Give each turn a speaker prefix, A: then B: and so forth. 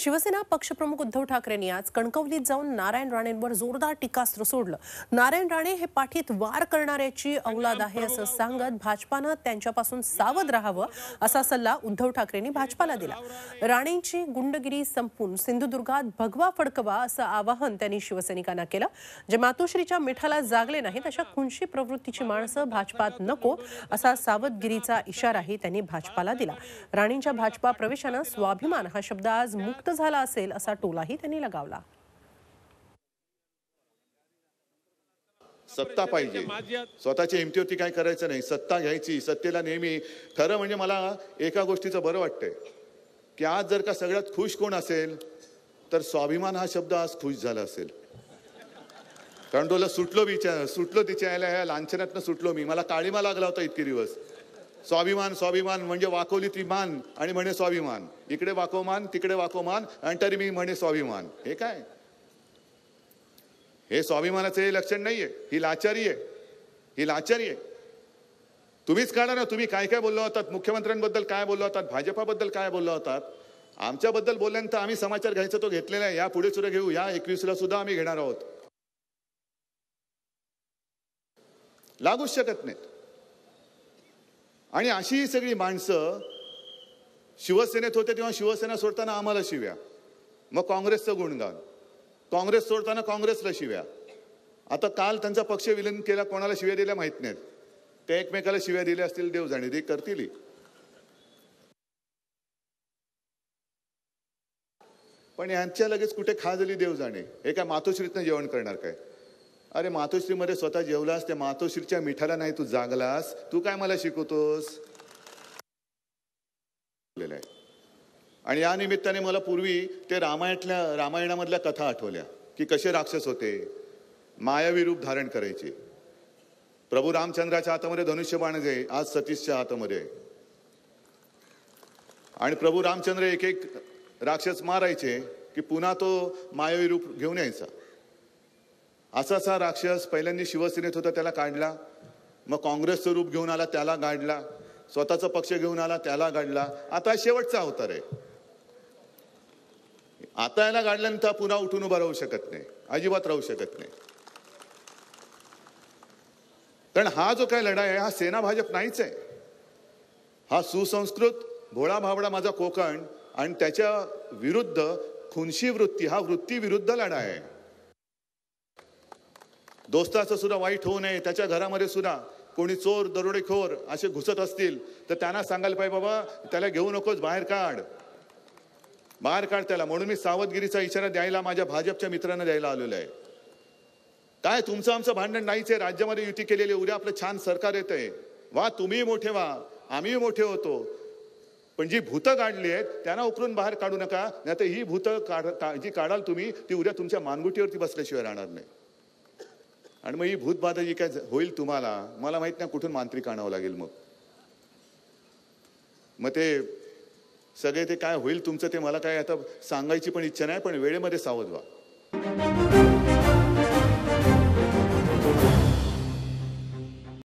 A: शिवसेना पक्षप्रमुख उद्धव ठाकरेंनी आज कणकवलीत जाऊन नारायण राणेंवर जोरदार टीकास्त्र सोडलं। नारायण राणे हे पाठीत वार करणाऱ्याची औलाद आहे असं सांगत भाजपानं त्यांच्यापासून सावध राहावं असा सल्ला उद्धव ठाकरेंनी भाजपाला दिला। राणेंची गुंडगिरी संपून सिंधुदुर्गात भगवा फडकवा असं आवाहन त्यांनी शिवसैनिकांना केलं। जे मातोश्रीच्या मिठाला जागले नाहीत अशा खुंशी प्रवृत्तीची माणसं भाजपात नको असा सावधगिरीचा इशाराही त्यांनी भाजपाला दिला। राणेंच्या भाजपा प्रवेशानं स्वाभिमान हा शब्द आज मुक्त झाला असेल असा टोलाही त्यांनी लगावला।
B: सत्ता पाहिजे, स्वतःच्या हिमतीवरती काय करायचं नाही, सत्ता घ्यायची, सत्तेला नेहमी। खरं म्हणजे मला एका गोष्टीचं बरं वाटतंय की आज जर का सगळ्यात खुश कोण असेल तर स्वाभिमान हा शब्द आज खुश झाला असेल। कारण तुला सुटलो तिच्या या लांछनातनं सुटलो मी, मला काळीमा लागला होता इतके दिवस। स्वाभिमान स्वाभिमान म्हणजे वाकवली ती मान आणि म्हणे स्वाभिमान, इकडे वाकवमान तिकडे वाकवमान आणि तरी मी म्हणे स्वाभिमान। हे काय, हे स्वाभिमानाचं हे लक्षण नाहीये, ही लाचारी आहे, ही लाचारी आहे। तुम्हीच काढा ना, तुम्ही काय काय बोललो होतात, मुख्यमंत्र्यांबद्दल काय बोललो होतात, भाजपाबद्दल काय बोललो होतात। आमच्याबद्दल बोलल्यानंतर आम्ही समाचार घ्यायचा तो घेतलेला आहे, या पुढे सुद्धा घेऊ, या 21ला सुद्धा आम्ही घेणार आहोत। लागूच शकत नाहीत। आणि अशी सगळी माणसं शिवसेनेत होते तेव्हा शिवसेना सोडताना आम्हाला शिव्या, मग काँग्रेसचं गुणगान, काँग्रेस सोडताना काँग्रेसला शिव्या। आता काल त्यांचा पक्ष विलीन केला, कोणाला शिव्या दिल्या माहित नाहीत, ते एकमेकाला शिव्या दिल्या असतील, देव जाणे ते करतील। पण यांच्या लगेच कुठे खाजली देव जाणे, हे काय मातोश्रीतनं जेवण करणार काय? अरे मातोश्रीमध्ये स्वतः जेवलास, त्या मातोश्रीच्या मिठाला नाही तू जागलास, तू काय मला शिकवतोस? आणि या निमित्ताने मला पूर्वी ते रामायणामधल्या कथा आठवल्या की कसे राक्षस होते, मायावी रूप धारण करायचे। प्रभू रामचंद्राच्या हातामध्ये धनुष्यबाण जे आज सतीशच्या हातामध्ये, आणि प्रभू रामचंद्र एक एक राक्षस मारायचे की पुन्हा तो मायावी रूप घेऊन यायचा। असा राक्षस पहिल्यांदा शिवसेनेत होता त्याला काढला, मग काँग्रेसचं रूप घेऊन आला त्याला गाडला, स्वतःचा पक्ष घेऊन आला त्याला गाडला, आता शेवटचा अवतार आहे। आता याला गाडल्यानंतर पुन्हा उठून उभा राहू शकत नाही, अजिबात राहू शकत नाही। कारण हा जो काय लढाई आहे हा सेना भाजप नाहीच आहे, हा सुसंस्कृत भोळा भाबडा माझा कोकण आणि त्याच्या विरुद्ध खुनशी वृत्ती, हा वृत्ती विरुद्ध लढाई आहे। दोस्ताचं सुद्धा वाईट होऊ नये, त्याच्या घरामध्ये सुद्धा कोणी चोर दरोडेखोर असे घुसत असतील तर त्यांना सांगायला पाहिजे, बाबा त्याला घेऊ नकोस, बाहेर काढ त्याला। म्हणून मी सावधगिरीचा इशारा द्यायला माझ्या भाजपच्या मित्रांना द्यायला आलेलो आहे। काय तुमचं आमचं भांडण नाहीच आहे, राज्यामध्ये युती केलेली, उद्या आपलं छान सरकार येतंय, वा तुम्ही मोठे व्हा, आम्ही मोठे होतो, पण जी भूतं काढली आहेत त्यांना उकरून बाहेर काढू नका, नाहीतर ही भूतं जी काढाल तुम्ही ती उद्या तुमच्या मानगुटीवरती बसल्याशिवाय राहणार नाही। आणि मग ही भूतबाधा जी काय होईल तुम्हाला, मला माहित नाही कुठून मांत्रिक आणावं लागेल, मग ते सगळे ते काय होईल तुमचं ते मला काय आता सांगायची पण इच्छा नाही, पण वेळेमध्ये सावध व्हा।